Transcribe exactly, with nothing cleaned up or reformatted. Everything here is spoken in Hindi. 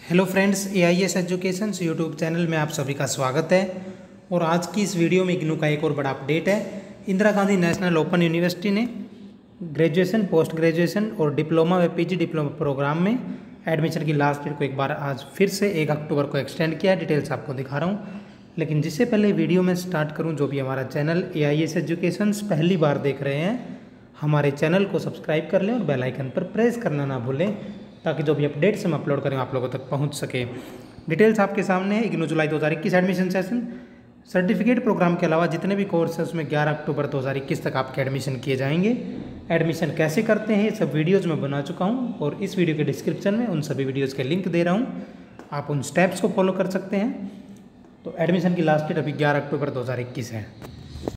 Hello friends, A I S education YouTube channel में आप सभी का स्वागत है। और आज की इस वीडियो में इग्नू का एक और बड़ा अपडेट है। Indira Gandhi national open university ने ग्रेजुएशन, पोस्ट ग्रेजुएशन और डिप्लोमा व पीजी डिप्लोमा प्रोग्राम में एडमिशन की लास्ट डेट को एक बार आज फिर से एक अक्टूबर को एक्सटेंड किया है। डिटेल्स आपको दिखा रहा हूँ, लेकिन जिससे पहले वीडियो में स्टार्ट करूँ, जो भी हमारा channel A I S education पहली बार देख रहे हैं, हमारे चैनल को सब्सक्राइब कर लें और बेल आइकन पर प्रेस करना ना भूलें, ताकि जो भी अपडेट्स हम अपलोड करें आप लोगों तक पहुंच सके। डिटेल्स आपके सामने है। इग्नू जुलाई दो हज़ार इक्कीस एडमिशन सेशन सर्टिफिकेट प्रोग्राम के अलावा जितने भी कोर्स हैं उसमें ग्यारह अक्टूबर दो हज़ार इक्कीस तक आपके एडमिशन किए जाएंगे। एडमिशन कैसे करते हैं ये सब वीडियोज़ में बना चुका हूँ और इस वीडियो के डिस्क्रिप्शन में उन सभी वीडियोज़ के लिंक दे रहा हूँ, आप उन स्टेप्स को फॉलो कर सकते हैं। तो एडमिशन की लास्ट डेट अभी ग्यारह अक्टूबर दो हज़ार इक्कीस है।